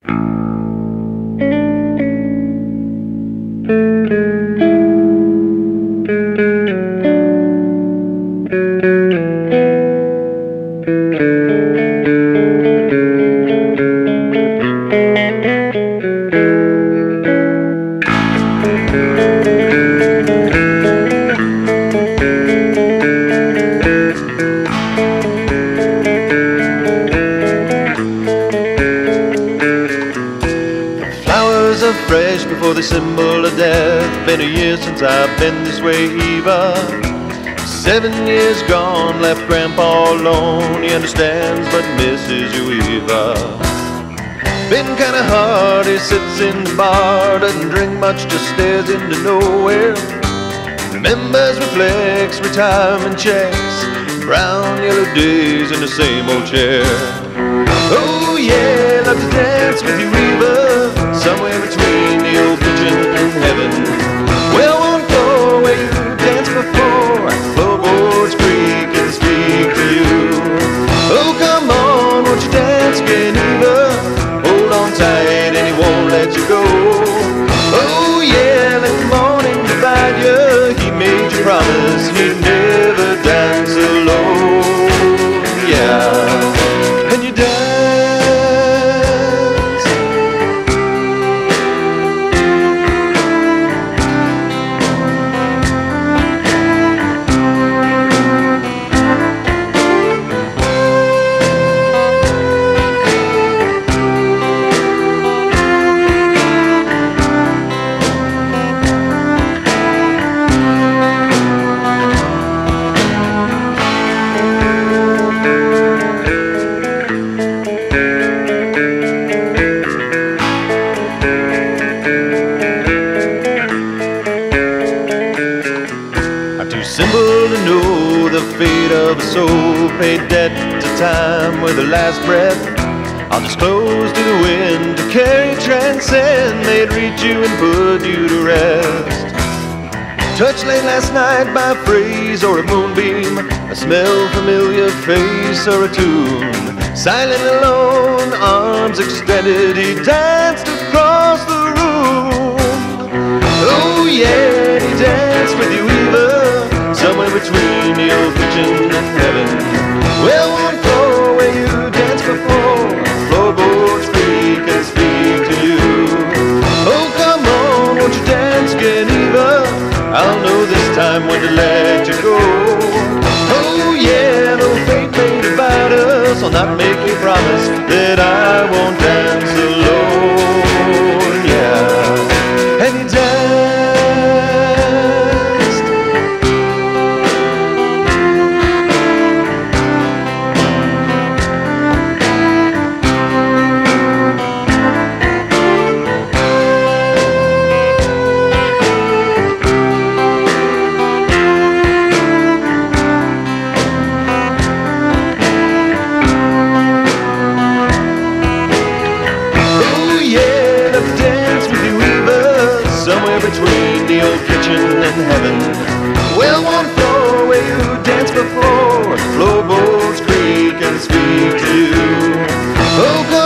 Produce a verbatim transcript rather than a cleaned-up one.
Fresh before the symbol of death. Been a year since I've been this way, Eva. Seven years gone, left Grandpa alone. He understands but misses you, Eva. Been kinda hard, he sits in the bar, doesn't drink much, just stares into nowhere. Remembers reflects, retirement checks, brown yellow days in the same old chair. Oh yeah, love to dance with you, Eva, somewhere between the old kitchen and heaven. Well, one floor where you danced before, floorboards creak and speak to you. Oh, come on, won't you dance again, Eva? Hold on tight and he won't let you go. Oh yeah, let the morning divide you. He made you promise he'd never dance alone. Yeah, and you dance. Simple to know the fate of a soul, paid debt to time with her last breath. I'll just close to the wind to carry, transcend. They'd reach you and put you to rest. Touch late last night by a phrase or a moonbeam, a smell, familiar face or a tune. Silent alone, arms extended, he danced across the room. Oh yeah, he danced with you, Eva, somewhere between the old kitchen and heaven. Well, one floor where you danced before, floorboards creak and speak to you. Oh, come on, won't you dance again, Eva? I'll know this time when to let you go. Oh yeah, though fate may divide us, I'll not make you promise that I won't dance alone. Yeah, and you dance. Between the old kitchen and heaven. Well, one floor where you danced before, floorboards creak and speak to you. Oh,